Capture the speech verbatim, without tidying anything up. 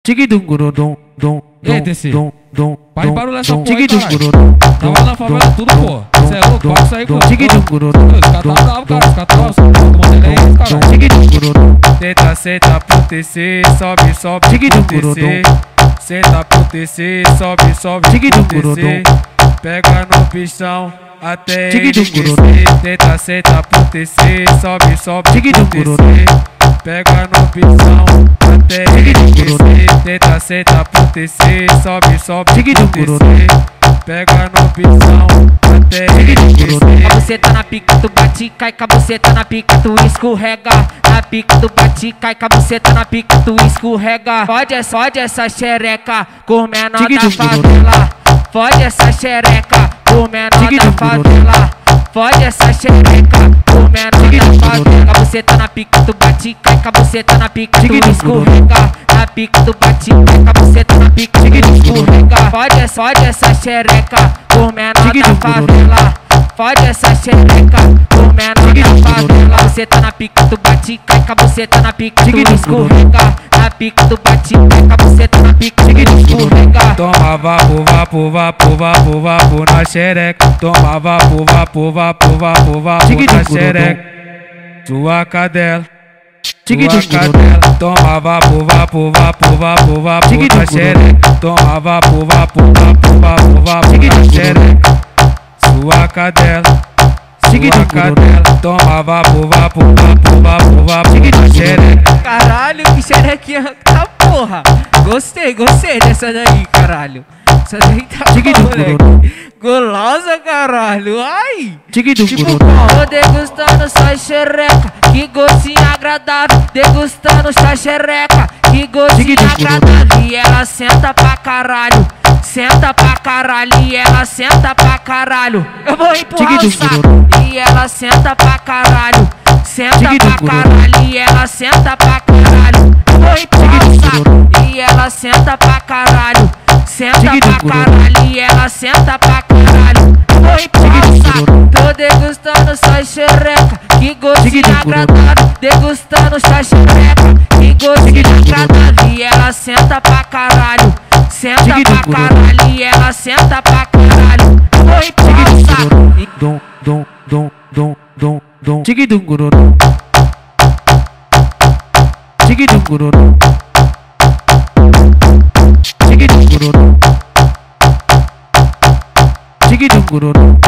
Tigidum gurudum, dum, Ei, T C, dum, dum, para de barulhar essa porra aí, tigidum caralho. gurudum, Tava na favela tudo, pô. Cê é louco, pode sair com tigidum gurudum, os caras tá bravo, cara. Os caras tá bravo. O modelo é esse, caralho. tigidum gurudum, Senta, senta pro T C, sobe, sobe Tigidum pro T C. gurudum. Senta pro T C, sobe, sobe Tigidum pro T C. gurudum. Pega no pistão até ele Tigidum descer. gurudum. Senta, senta pro T C, sobe, sobe Tigidum pro T gurudum. C. Pega no pistão até ele Tigidum gurudum. descer. Senta, senta pro T C, sobe, sobe Tigidum pro T gurudum. C. Pega no pistão até ele Tigidum gurudum. descer. Com a buceta na pica, tu bate, cai com a buceta na pica, tu escorrega. Na pica, tu bate, cai com a buceta na pica, tu escorrega. Fode essa, fode essa xereca, com o menor da Tigidum favela. Fode essa xereca, com o menor Tigidum da favela. Fode essa xereca, com o menor da favela. Com a buceta na pica, tu bate, cai com a buceta na pica, tu Tigidum escorrega. Na pica, tu bate, cai com a buceta na pica, tu escorrega. Fode essa, fode essa xereca, com o menor da favela. Fode essa xereca, com o menor da favela. Você tá na pica, tu bate, cai com a buceta na pica, tu escorrega. Na pica, tu bate, cai com a buceta na pica, tu escorrega. Toma vapo, vapo, vapo, vapo, vapo na xereca. Toma vapo, vapo, vapo, vapo, vapo Tigidum na gurudum. xereca. Sua cadela, Tigidum sua gurudum. cadela. Toma vapo, vapo, vapo, vapo, vapo Tigidum na gurudum. xereca. Toma vapo, vapo, vapo, vapo, vapo Tigidum na gurudum. xereca. Sua cadela, Tigidum sua gurudum. cadela. Toma vapo, vapo, vapo, vapo, vapo Tigidum na gurudum. xereca. Caralho, que xerequinha tá porra. Gostei, gostei dessa daí, caralho. Essa daí tá Tigidum boa, moleque. gurudum. Golosa, caralho. Ai. Tigidum Tipo, gurudum. tô degustando sua xereca, que gostinho agradável. Degustando sua xereca, que gostinho Tigidum agradável. E ela senta pra caralho, senta pra caralho. E ela senta pra caralho. Eu vou empurrar o Tigidum saco. gurudum. E ela senta pra caralho, senta Tigidum pra gurudum. caralho. E ela senta pra caralho. Eu vou empurrar o Tigidum saco. gurudum. E ela senta pra caralho, senta Tigidum pra gurudum. caralho. E ela senta pra caralho. Eu vou empurrar o Tigidum saco. gurudum. Tô degustando sua xereca, que gostinho Tigidum gurudum. agradável. Degustando sua xereca, que gostinho Tigidum gurudum. agradável. E ela senta pra caralho, senta Tigidum pra gurudum. caralho. E ela senta pra caralho. Eu vou empurrar Tigidum o saco. gurudum. Dum, dum, dum, dum, dum, dum. Tigidum gurudum. Tigidum gurudum. Tigidum gurudum. Tigidum gurudum.